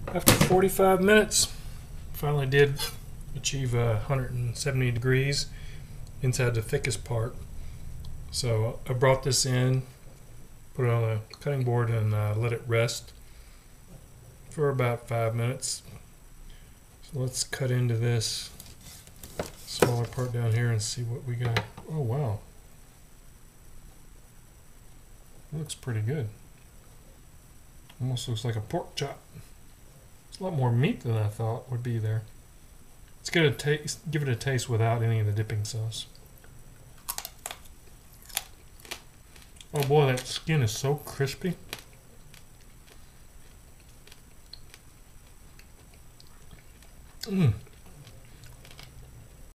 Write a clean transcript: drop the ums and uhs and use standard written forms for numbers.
After 45 minutes, finally did achieve 170 degrees inside the thickest part. So I brought this in, put it on a cutting board, and let it rest for about 5 minutes. So let's cut into this smaller part down here and see what we got. Oh wow, it looks pretty good. Almost looks like a pork chop. It's a lot more meat than I thought would be there. Let's get a taste, give it a taste without any of the dipping sauce. Oh boy, that skin is so crispy.